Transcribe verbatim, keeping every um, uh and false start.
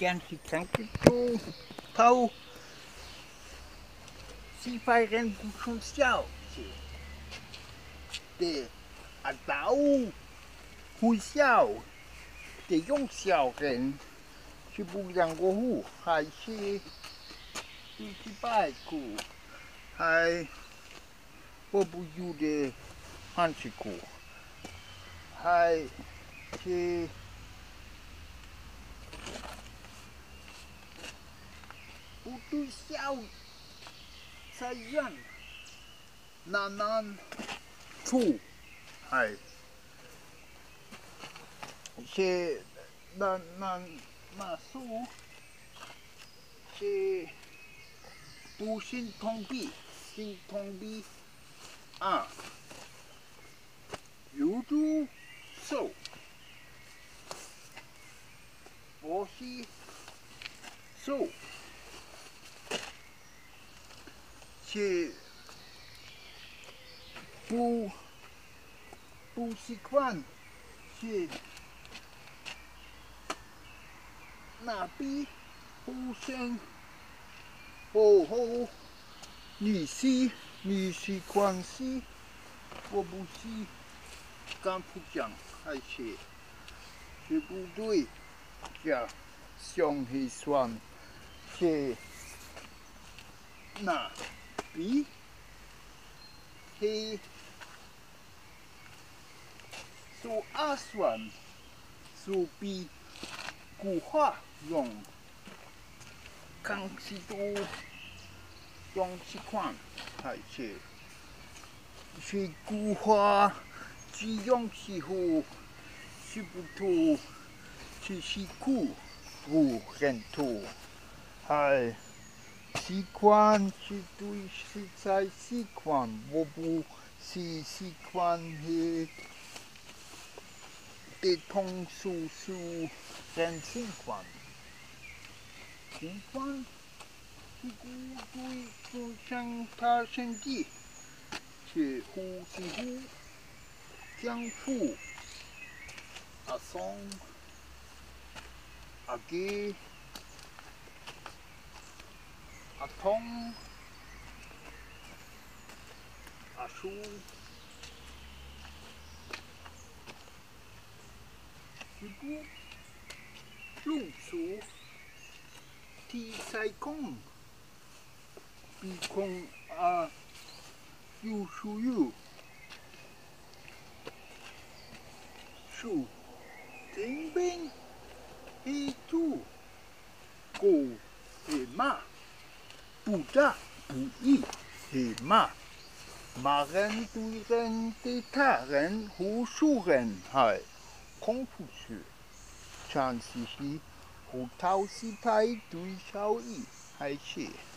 间是看得到头西方人不从小是的阿斗会小的用小人是不让过户，还是就是拜库，还我不有的汉字库，还是。不对小才人难难处，系是难难难处是不心同比，心同比啊，有助手，我是手。是不不习惯，是那边互相保护女士女士关系，我不是敢不讲，还是是不对呀？相气算是那边是。所阿算所比古话用康熙多用习惯，还是是古话只用时候是不多，是是苦不很多，还习惯是对食材习惯，我不是习惯是。的通俗俗人情况，情况是古对故乡他身体，是呼是呼，江湖阿松阿基阿通阿叔。如果路数提赛空，比空啊有属有数天兵一组过黑马，不打不义黑马。骂人对人对他人胡说人还孔夫子，常是是胡桃是派对效益还是。